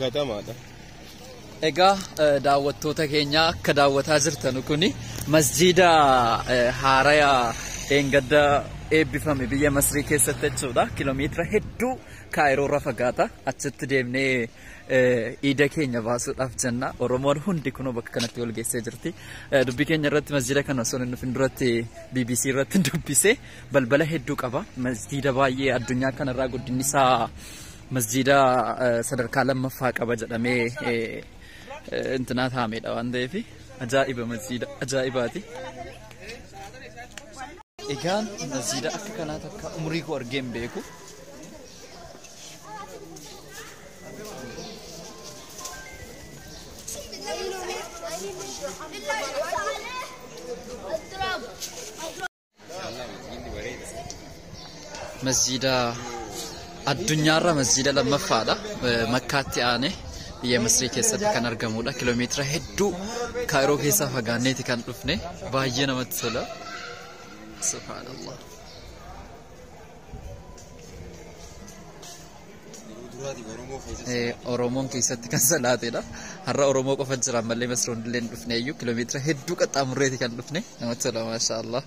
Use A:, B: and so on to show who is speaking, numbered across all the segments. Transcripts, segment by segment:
A: Katamaadha.
B: Egaa daawwattoota keenya akka daawwataa jirtan kuni masjiida haarayaa Engadda eebbifame biyya Masrii keessatti jechuudha. Kiiloomeetira hedduu Kaayiroo irraa fagaata. Achitti deemnee iida keenya baasuudhaaf jenna. Oromoon hundi kunoo bakka kanatti wal geessee jirti. Dubbii keenya irratti masjiida kana osoo hin dhufin duratti BBC irratti dubbise balbala hedduu qaba. Masjiida baay'ee addunyaa kanarraa guddinni isaa masjiida sadarkaa lammaffaa qaba jedhamee intinaa taa'amedha waan ta'eef ajaa'iba masjiida ajaa'ibaati. Egaan masjiida akka kanaa takka umurii koo argee hin beeku. Masjiida addunyaarra masjiida lammaffaadha. Makkaatti aanee biyya Masrii keessatti kan argamudha. Kiiloomeetira hedduu Kaayiroo keessaa fagaanneeti kan dhufne. Baay'ee namatti tola. Subhanallah. Oromoon keessatti kan salaatedha. Har'a Oromoo qofa jira malee Masroon illee hin dhufne iyyuu kiiloomeetira hedduu qaxxaamurreeti kan dhufne. Namatti tola maashaallah.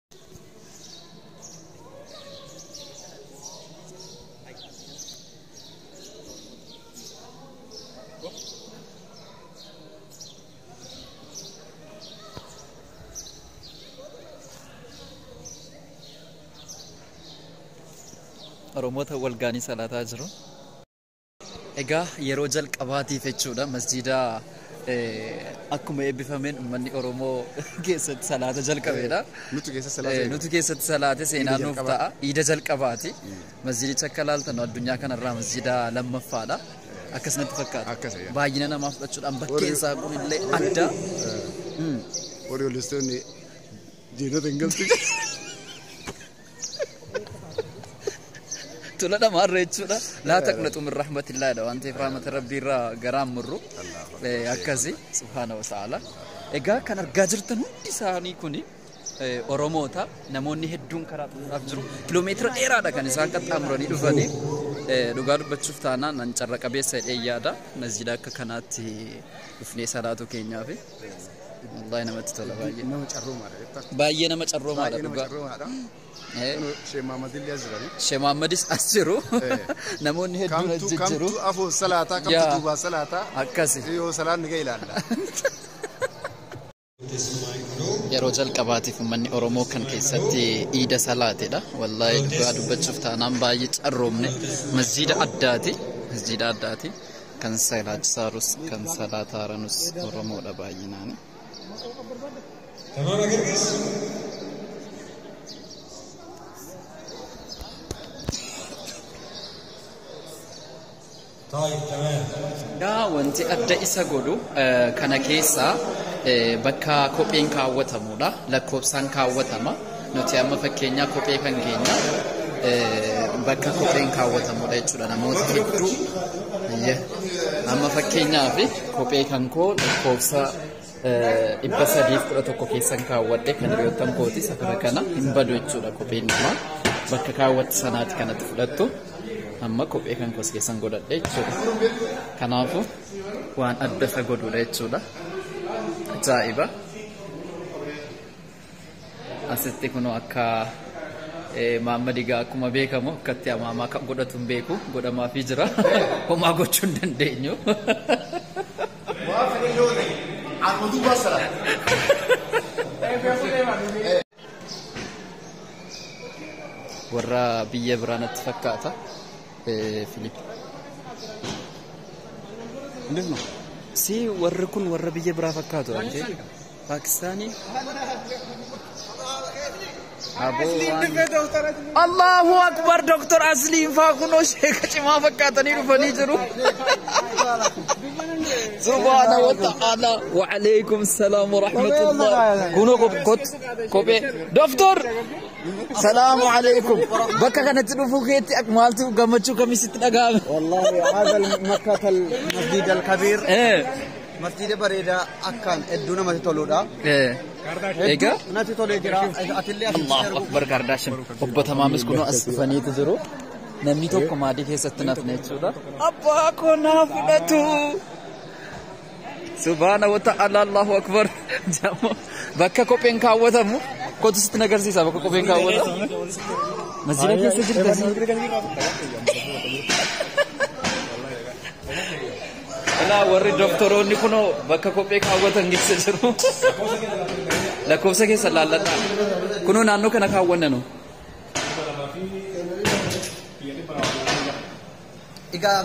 B: Oromoota walgaanii salaataa jiru. Egaa yeroo jalqabaatiif jechuudha masjiida akkuma eebbifameen uummanni Oromoo keessatti salaata jalqabeedha. Nuti keessatti salaate seenaa nuuf ta'a. Iida jalqabaati. Masjiidicha akka ilaaltan addunyaa kanarraa masjiida lammaffaadha. Akkasumatti fakkaata. Baay'ina namaa fudhachuudhaan bakkeen isaa kunillee adda.
A: Warri olistoonni diinota hin galtu.
B: Tula dhamaarra jechuudha. Laa taqnatu min rahmatillaahidha waan ta'eef rahmata rabbii irraa garaan murru akkasi subhaanahu wa ta'ala. Egaa kan argaa jirtan hundi isaanii kuni Oromoota. Namoonni hedduun karaa xumuuraaf jiru. Kiiloomeetira dheeraadha kan isaan qaxxaamuranii dhufanii. Dhugaa dubbachuuf taanaan nan carra qabeessa jedhee yaada. Masjiida akka kanaatti dhufnee salaatu keenyaaf. Wallahi namatti tola baay'ee.
A: Nama carroomaadha.
B: Baay'ee nama carroomaadha dhugaa.
A: Sheekh Muhammadillee as jirani.
B: Sheekh Muhammadis as jiru. Namoonni hedduun as jiru.
A: Kamtu afoo salaataa kamtu duubaa salaataa.
B: Akkasi.
A: Yoo salaanni ga'e ilaalla.
B: Yeroo jalqabaatiif uummanni Oromoo kan keessatti iida salaatedha. Wallahi dhugaa dubbachuuf taanaan baay'ee carroomne. Masjiida addaati. Masjiida addaati. Kan salaachisaarus kan salaataaranus Oromoodha baay'inaan.
C: تمام أجرجس طيب تمام
B: wanti adda isa godhu kana keessa bakka kopheen kaawwatamudha. Lakkoofsaan kaawwatama. Nuti amma fakkeenyaa kophee kan keenya bakka kopheen kaawwatamudha jechuudha. Namoota hedduu amma fakkeenyaaf kophee kan koo lakkoofsa 311 keessan kaawwadhe kan hiriyoottan kooti safara kana hin badu jechuudha. Kopheen namaa bakka kaawwatte sanaatti kanatti fudhattu. Amma kophee kan kos keessan godhadhe jechuudha. Kanaafu waan adda isa godhudha jechuudha. Ajaa'iba. Asitti kunoo akka Muhammad egaa akkuma beekamu akkatti amaamaa kan godhatu hin beeku godhamaafii jira. Homaa gochuu hin dandeenyu. Warra biyya biraanatti fakkaata. Filip. Si warri kun warra biyya biraa fakkaatu ante Pakistaanii. Allahu Akbar Dr. Asliin faa kunoo sheeka cimaa fakkaatanii dhufanii jiru. Subhaana wa ta'ala wa alaykum salaam wa rahmatullah. Kunoo kophee Dr. Salaamu alaykum. Bakka kanatti dhufuu keetti maaltu gammachuu kamisitti dhaga'ame?
A: Wallahi hadha Makkah al-Masjid al-Kabir. Masjid bareeda akkaan hedduu namatti toludha.
B: Egaa
A: natti tolee jira. Atillee
B: Allahu Akbar Gardaashin obbo Tamaamis kunoo as dhufaniitu jiru. namni tokko maadii keessatti nafne jechuudha. Abbaa koo naa fudhatu. Subhaana wa ta'ala Allahu akbar. Bakka kopheen kaawwatamu kootu sitti agarsiisa bakka kopheen kaawwatamu. Masjida keessa jirtasi. Ilaa warri doktoroonni kunoo bakka kophee kaawwatan keessa jiru. Lakkoofsa keessa laalladha. Kunoo naannoo kana kaawwannanu.
A: Egaa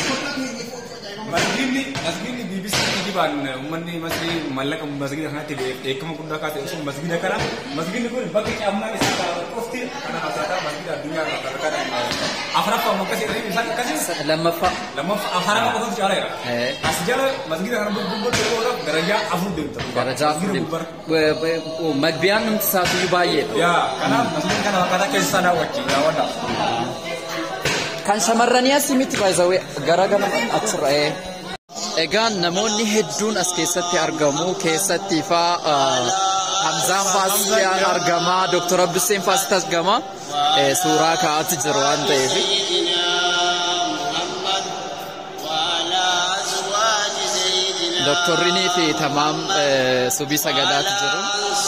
C: masjidni BBC kijiban uummanni masjid mallaqa masjida kanatti beekama guddaa kaase osoo masjida kana masjidni kun bakki qiyamnaa isaa qofti kana haasa'aa masjida addunyaa irraa afraffaa makkasi irratti isaan akkasii
B: lammaffaa
C: afaraffaa qofatu caalaera as jala masjida kana gurguddaa darajaa afur deemta
B: darajaa afur deemta magbiyaan namti isaatu baay'ee
C: yaa kanaaf masjidni kana akkaataa keessa daawwachi daawwadha.
B: Kan shamarranii asimitti baay'ee garagara achirra egaan namoonni hedduun as keessatti argamu keessatti Hamzaan Faasiyaan argama Dr. Abduseen Faasiit argama suuraa kaa'atu jiru waan ta'eef Doktorrinii fi tamaam subii sagadaatu jiru.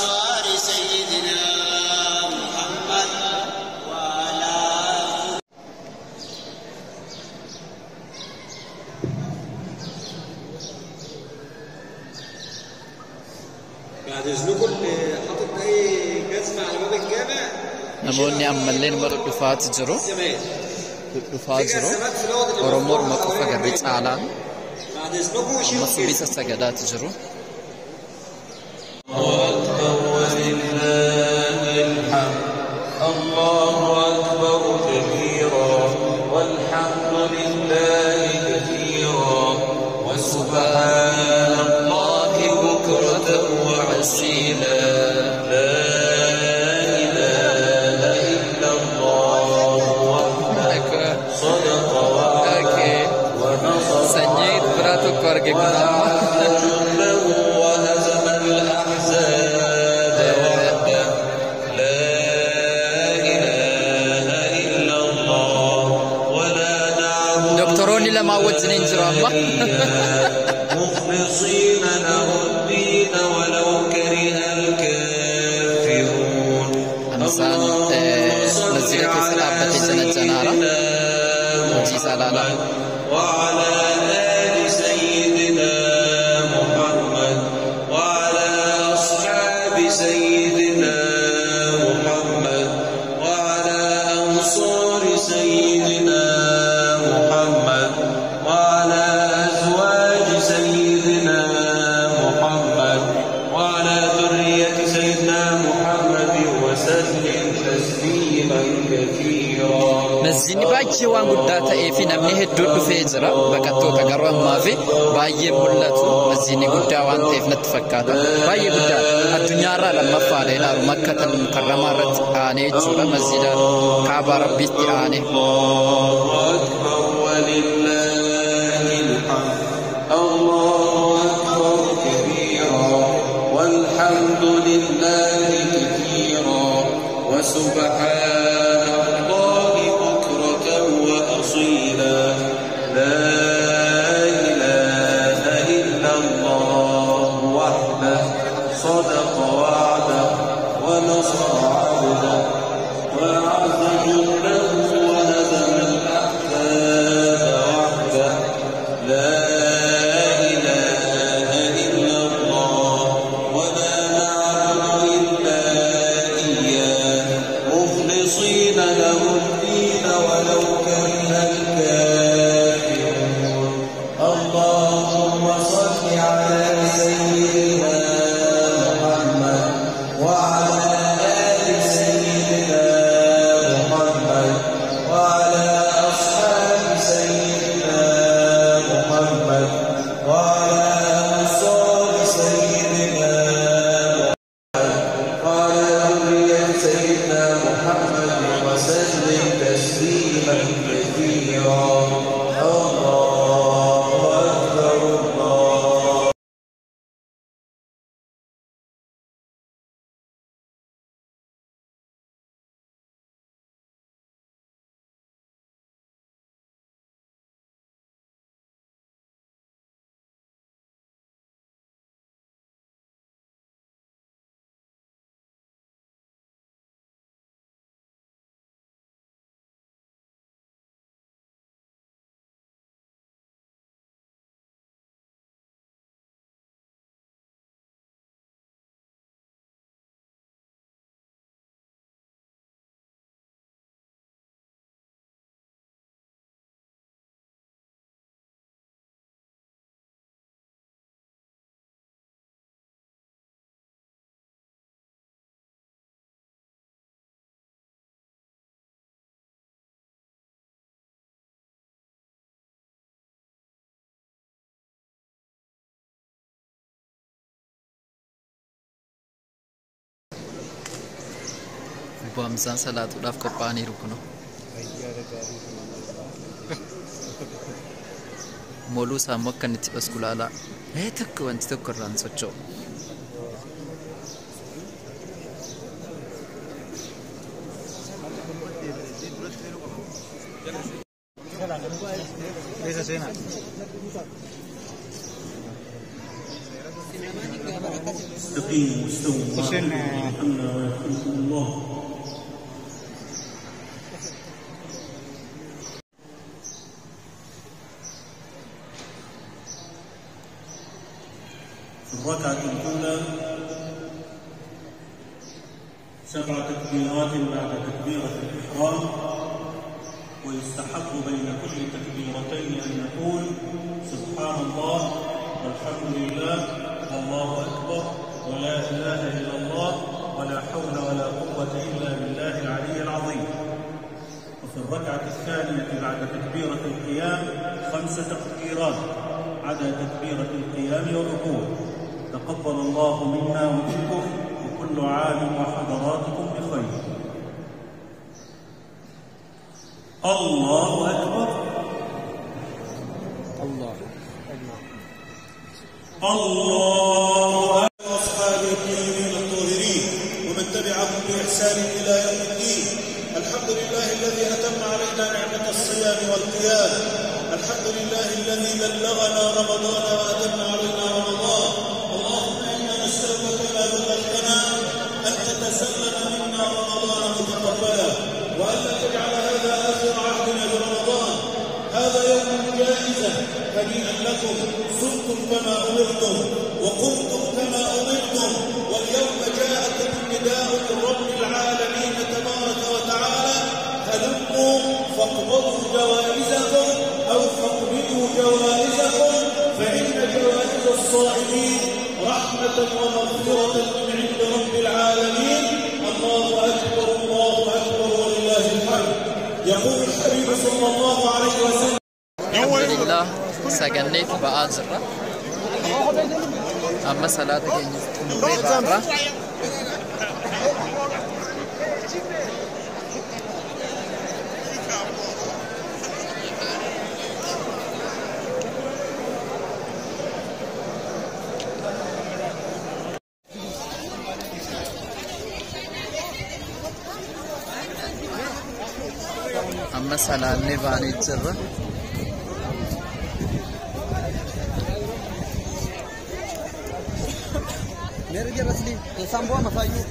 B: namoonni ammallee nama dhufaa jiru Oromoon qofa garri caalaan amma subii sagadaatu jiru. دكتوروني لما وجنين جرامة مخلصين له الدين ولو كره الكافرون أنسان نزيلك سلامة جنة جنارة وجيزة لالا وعلى آل سيدنا محمد وعلى أصحاب سيدنا محمد وعلى أنصار سيدنا محمد وعلى أزواج سيدنا محمد وعلى ذرية سيدنا محمد وسلم تسليما كثيرا. مسجد باجي وان قداتا في نمني هدود فيجرا بكتو تقروا ما في باجي ملتو مسجد قدا وان تيف نتفكاتا باجي قدا الدنيا را لما فارينا مكة المكرمة رت آني جورا مسجد كعبة ربي آني ولله الحمد الله أكبر كبيرا والحمد لله كثيرا وسبحان الله بكرة وأصيلا لا إله إلا الله وحده صدق وعده ونصر عبده وأعز جنده وهزم الأحزاب وحده لا إله إلا الله ولا نعبد إلا إياه مخلصين له الدين ولو كره الكافرون. اللهم صل على سيدنا محمد وعلى Obbo Hamzaan salaatuudhaaf qophaa'aniiru kuno. Moluu isaa immoo akka inni itti dhosku ilaalaa. Tokko wanti tokko irraan socho'u.
D: الركعة الأولى 7 تكبيرات بعد تكبيرة الإحرام، ويستحق بين كل تكبيرتين أن نقول سبحان الله والحمد لله والله أكبر ولا إله إلا الله ولا حول ولا قوة إلا بالله العلي العظيم. وفي الركعة الثانية بعد تكبيرة القيام 5 تكبيرات عدا تكبيرة القيام والركوع. تقبل الله منا ومنكم وكل عام وحضراتكم بخير. الله أكبر. الله أكبر. أصحابه الطيبين الطاهرين ومن تبعهم بإحسان إلى يوم الدين. الحمد لله الذي أتم علينا نعمة الصيام والقيام. الحمد لله الذي بلغنا رمضان وأتم علينا رمضان. اللهم إنا نسألك كما بلغتنا أن تتسلم منا رمضان متقبلا، وألا تجعل هذا آخر عهدنا برمضان. هذا يوم جائزة، هنيئا لكم، صمتم كما أمرتم وقمتم كما أمرتم. واليوم جاءكم النداء من رب العالمين تبارك وتعالى: هلموا فاقبضوا جوائزكم أو فاقبلوا جوائزكم، فإن جوائز الصائمين رحمة ومغفرة من عند رب العالمين. الله أكبر الله أكبر ولله الحمد. يقول الحبيب صلى الله عليه وسلم:
B: الحمد لله سجنيت بآزرة أما صلاتك نوري بارة أما صلاتني باني جرة
A: मेरे लिए असली सांबो मसायू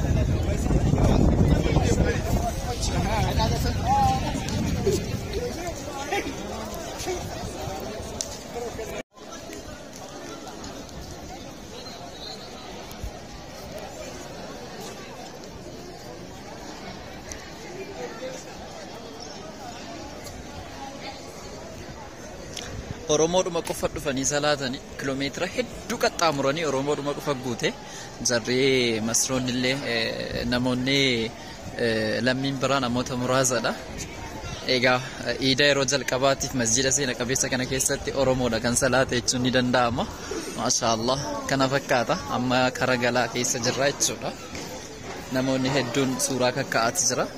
B: Oromoodhuma qofa dhufanii salaatanii kiiloomeetira hedduu qaxxaamuranii Oromoodhuma qofa guute jarree masroonni illee namoonni lammiin biraa namoota muraasadha. Egaa iida yeroo jalqabaatiif masjida seena qabeessa kana keessatti Oromoodha kan salaate jechuun ni danda'ama. Maashaallah kana fakkaata. Amma kara galaa keessa jirra jechuudha. Namoonni hedduun suuraa kakka'aati jira.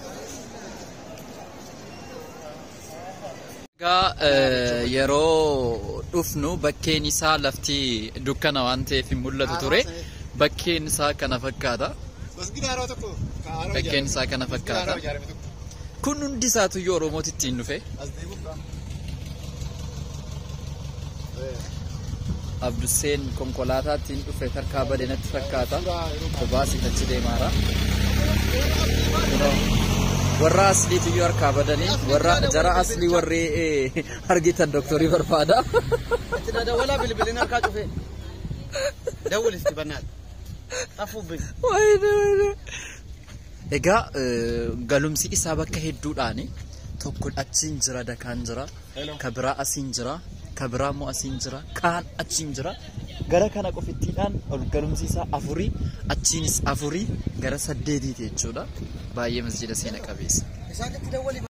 B: Yeroo dhufnu bakkeen isaa lafti dukkana waan ta'eef hin mul'atu ture. Bakkeen isaa kana fakkaata. Bakkeen isaa kana fakkaata. Kun hundi isaatu iyyuu Oromooti ittiin dhufe. Abduseen konkolaataa ittiin dhufe tarkaa badee natti fakkaata. Kobaasii achi deemaara. Warra asliitu iyyuu harkaa badanii warra jara aslii warri argitan doktorii barbaada.
A: ولا بالبلين harkaa cufe dawul istibanaat afuubin.
B: Egaa galumsi isaa bakka hedduudhaani tokko achiin jira dakaan jira ka biraa asiin jira ka biraa immoo asiin jira kaan achiin jira gara kana qofittiidhaan ol galumsi isaa afurii achiinis afurii gara 8 jechuudha. Baay'ee masjida seena qabeessa.